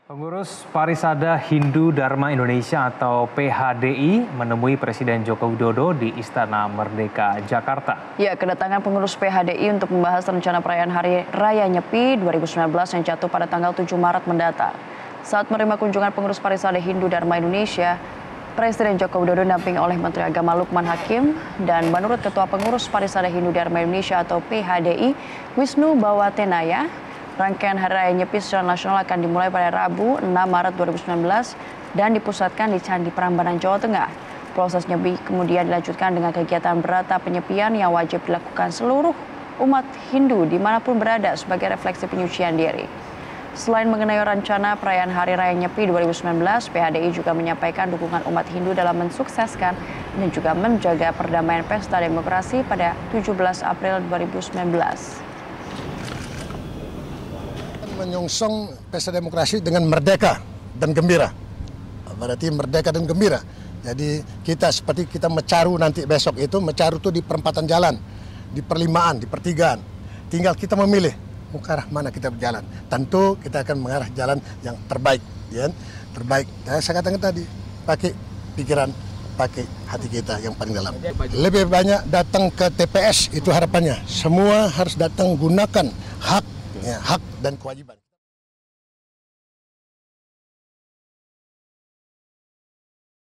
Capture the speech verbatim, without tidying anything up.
Pengurus Parisada Hindu Dharma Indonesia atau P H D I menemui Presiden Joko Widodo di Istana Merdeka, Jakarta. Ya, kedatangan pengurus P H D I untuk membahas rencana perayaan Hari Raya Nyepi dua ribu sembilan belas yang jatuh pada tanggal tujuh Maret mendatang. Saat menerima kunjungan pengurus Parisada Hindu Dharma Indonesia, Presiden Joko Widodo didampingi oleh Menteri Agama Lukman Hakim dan menurut Ketua Pengurus Parisada Hindu Dharma Indonesia atau P H D I, Wisnu Bawatenaya, rangkaian Hari Raya Nyepi secara nasional akan dimulai pada Rabu enam Maret dua ribu sembilan belas dan dipusatkan di Candi Prambanan, Jawa Tengah. Proses nyepi kemudian dilanjutkan dengan kegiatan beratap penyepian yang wajib dilakukan seluruh umat Hindu dimanapun berada sebagai refleksi penyucian diri. Selain mengenai rencana perayaan Hari Raya Nyepi dua ribu sembilan belas, P H D I juga menyampaikan dukungan umat Hindu dalam mensukseskan dan juga menjaga perdamaian pesta demokrasi pada tujuh belas April dua ribu sembilan belas. Menyongsong pesta demokrasi dengan merdeka dan gembira. Berarti merdeka dan gembira. Jadi kita seperti kita mecaru nanti besok itu, mecaru itu di perempatan jalan, di perlimaan, di pertigaan. Tinggal kita memilih mau ke arah mana kita berjalan. Tentu kita akan mengarah jalan yang terbaik, ya. Terbaik. Nah, saya katakan tadi, pakai pikiran, pakai hati kita yang paling dalam. Lebih banyak datang ke T P S, itu harapannya. Semua harus datang gunakan hak, ya, hak dan kewajiban.